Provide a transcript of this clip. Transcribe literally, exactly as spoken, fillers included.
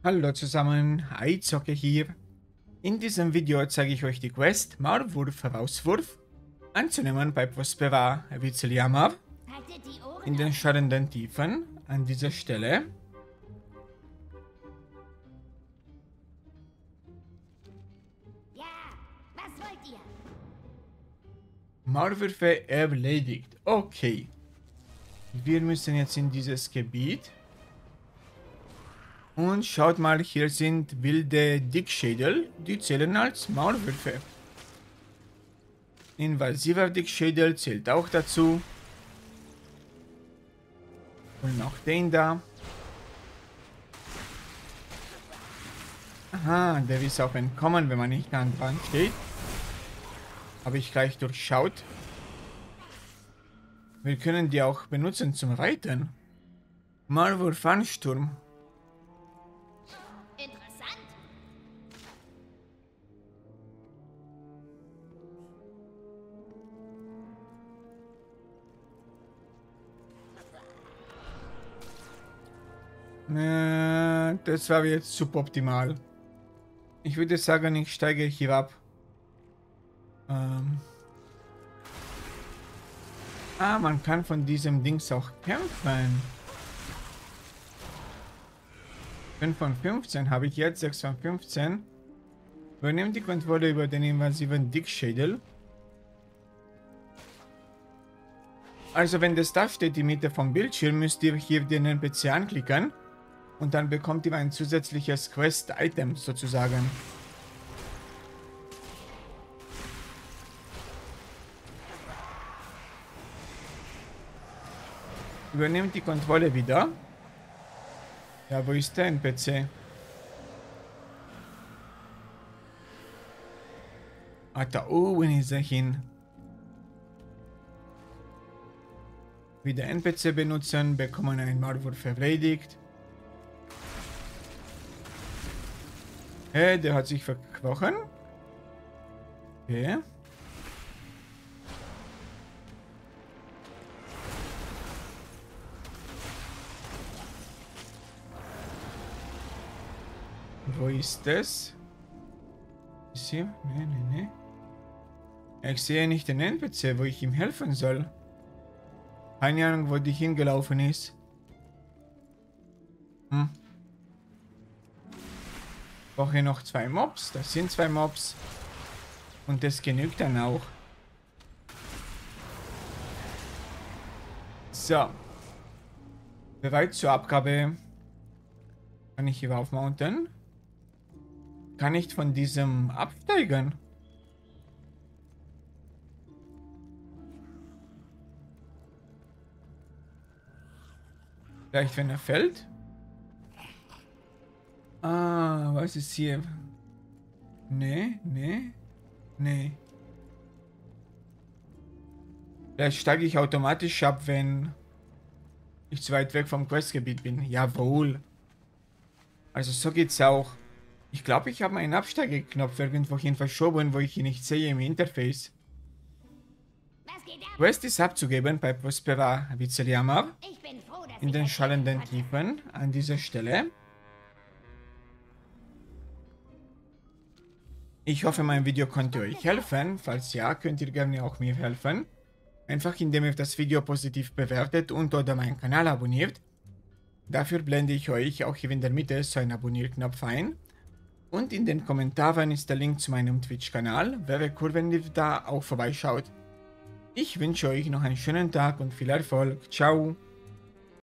Hallo zusammen, iZocke hier. In diesem Video zeige ich euch die Quest Maulwurf-Herauswurf anzunehmen bei Prospera Vizeliamar in den schallenden Tiefen an dieser Stelle. Ja, was wollt ihr? Maulwürfe erledigt. Okay. Wir müssen jetzt in dieses Gebiet. Und schaut mal, hier sind wilde Dickschädel, die zählen als Maulwürfe. Invasiver Dickschädel zählt auch dazu. Und noch den da. Aha, der ist auch entkommen, wenn man nicht nah dran steht. Habe ich gleich durchschaut. Wir können die auch benutzen zum Reiten. Maulwurf-Ansturm. Interessant. Äh, das war jetzt suboptimal. Ich würde sagen, ich steige hier ab. Ähm. Ah, man kann von diesem Dings auch kämpfen. fünf von fünfzehn habe ich jetzt, sechs von fünfzehn. Übernimmt die Kontrolle über den invasiven Dickschädel. Also wenn das da steht, die Mitte vom Bildschirm, müsst ihr hier den N P C anklicken. Und dann bekommt ihr ein zusätzliches Quest-Item sozusagen. Übernimmt die Kontrolle wieder. Ja, wo ist der N P C? Ah, da oben ist er hin. Wieder N P C benutzen, bekommen einen Maulwurf erledigt. Hey, der hat sich verkrochen. Okay. Wo ist das? Ist hier? Nee, nee, nee. Ich sehe nicht den N P C, wo ich ihm helfen soll. Keine Ahnung, wo die hingelaufen ist. Hm. Ich brauche noch zwei Mobs. Das sind zwei Mobs. Und das genügt dann auch. So. Bereit zur Abgabe. Kann ich hier aufmounten? Kann nicht von diesem absteigen. Vielleicht wenn er fällt? Ah, was ist hier? Nee, nee, nee. Vielleicht steige ich automatisch ab, wenn ich zu weit weg vom Questgebiet bin. Jawohl. Also so geht's auch. Ich glaube, ich habe meinen Absteigeknopf irgendwohin verschoben, wo ich ihn nicht sehe im Interface. Was geht ab? Quest ist abzugeben bei Prospera Vizeliamar Ich bin froh, dass in ich den das schallenden hatte. Tiefen an dieser Stelle. Ich hoffe, mein Video konnte euch helfen. Falls ja, könnt ihr gerne auch mir helfen. Einfach indem ihr das Video positiv bewertet und oder meinen Kanal abonniert. Dafür blende ich euch auch hier in der Mitte so einen Abonnierknopf ein. Und in den Kommentaren ist der Link zu meinem Twitch-Kanal. Wäre cool, wenn ihr da auch vorbeischaut. Ich wünsche euch noch einen schönen Tag und viel Erfolg. Ciao!